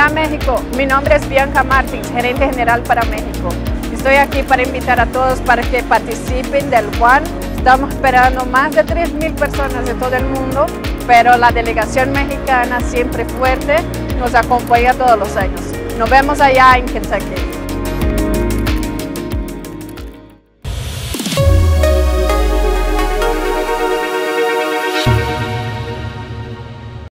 Hola México, mi nombre es Bianca Martins, gerente general para México. Estoy aquí para invitar a todos para que participen del One. Estamos esperando más de 3,000 personas de todo el mundo, pero la delegación mexicana siempre fuerte nos acompaña todos los años. Nos vemos allá en Kentucky.